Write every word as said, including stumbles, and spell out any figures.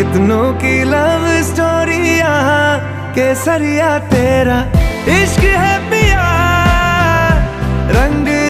कितनों की love story यहाँ केसरिया तेरा इश्क है।